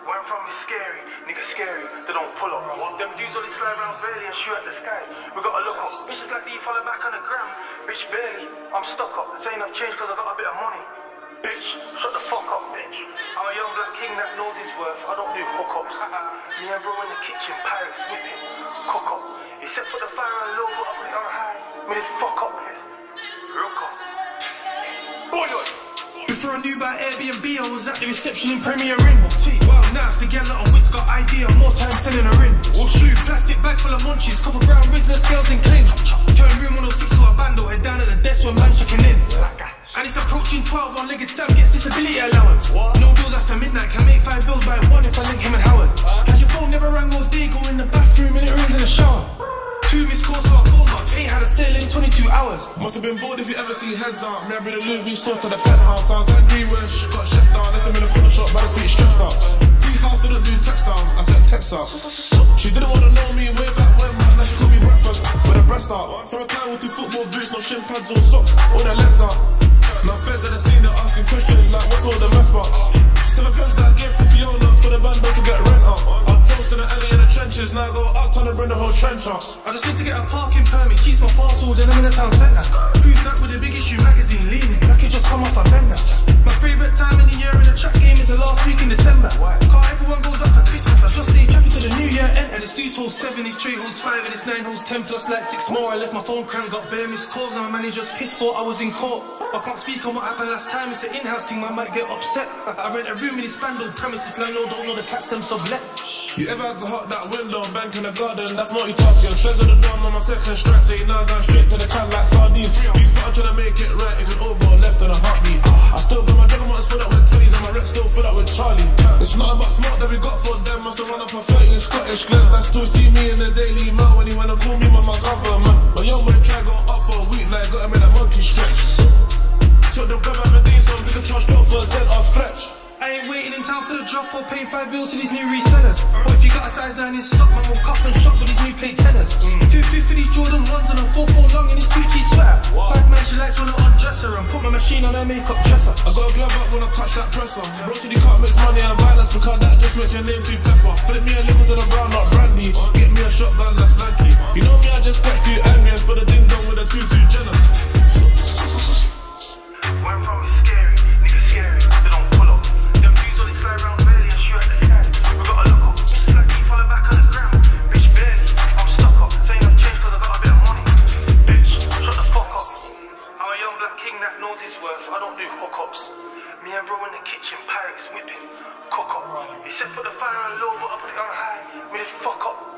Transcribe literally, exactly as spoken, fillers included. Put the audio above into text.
Where I'm from is scary, nigga scary, they don't pull up. Them dudes only slide around barely and shoot at the sky. We gotta look up. Bitches like these follow back on the gram. Bitch barely, I'm stuck up. It's ain't enough change cause I got a bit of money. Bitch, shut the fuck up, bitch. I'm a young black king that knows his worth. I don't do hookups. Me and bro in the kitchen, Pyrex whipping, cook up. He said put the fire on low, but I put it on high. Me did fuck up, man. Rook up. Boyoi. Before I knew about Air B n B, I was at the reception in Premier Inn. Wow, now if the gyal on wits got idea, more time selling her in. Woosh. Plastic bag full of munchies, couple brown Rizzler scales and cling. Turn room one oh six to a bando, head down at the desk when man's checking in. And it's approaching twelve, one-legged Sam gets disability allowance. No deals after midnight, can make five bills by one if I link him and Howard. Has your phone never rang all day, go in the bathroom and it rings in the shower. Two missed calls for our phone marks, ain't had a sale in twenty-two hours. Must have been bored if you ever see heads out. Me, I bring the Louis store to the penthouse. I was angry when she got chef down. Left them in the corner shop, by the feet stressed out. Three house didn't do textiles, I sent text out. She didn't want to know me way back when, man. Now she cooked me breakfast with her breast out. Summertime with two football boots, no shin pads or socks, all their legs out. Now feds at the scene, they're asking questions like what's all the mess about. Seven pence that I gave to Fiona for the band to get rent out. I toast in the alley in the trenches, now I go out trying to bring the whole trench out. I just need to get a parking permit, cheese my parcel, then I'm in the town centre. Who's that with the big issue magazine leaning, like it just come off a bender. My favourite time in the year in the track game is the last week in December. Car everyone goes back for Christmas, I just stay trapping to the new year end. And it's deuce holes seven, it's three holes five, and it's nine holes ten plus like six more. I left my phone crank, got bare missed calls, and my manager's pissed thought I was in court. I can't speak on what happened last time, it's an in-house thing, I might get upset. I rent a room in this bando premises, landlord don't know the cats them sublet. You ever had to hop that window, bank in the garden, that's multitasking. Fez on the drum on my second strike, say now going straight to the can like sardines. These but I'm trying to make it right, if an old ball left on a heartbeat. I still got my juggermotors full up with twenties and my rep still full up with Charlie. It's not about smart that we got for them, must have run up a thirteen Scottish Glens that still see me in the Daily Mail when he wanna call me my government. My young boy try go up for a week, like got him in a monkey stretch. Took the grab out of Dean, so we can charge twelve for a Z R stretch. I ain't waiting in town for the drop or paying five bills to these new resellers. But if you got a size nine in stock, man, we'll cup and shop with these new plate tenors. Mm. two fifty these Jordan ones and a four four long in his two G sweater. Bad man, she likes when I undress her and put my machine on her makeup dresser. I got a glove up when I touch that presser. Bro said you can't mix money and violence because that just makes your name too pepper. Flip me a liver to the brown, not brandy. Get me a shotgun that's lanky. You know me, I just get too angry and for the ding dong with a two too jealous. Where I'm from is scary, nigga scary, they don't pull up. Them dudes only fly around barely and shoot at the sky. We gotta look up. Bitches like these follow back on the gram. Bitch barely, I'm stuck up. It's ain't enough change cause I got a bit of money. Bitch, shut the fuck up. I'm a young black king that knows his worth. I don't do hookups. Me and bro in the kitchen, Pyrex whipping, cook up. He said put the fire on low, but I put it on high. We did fuck up.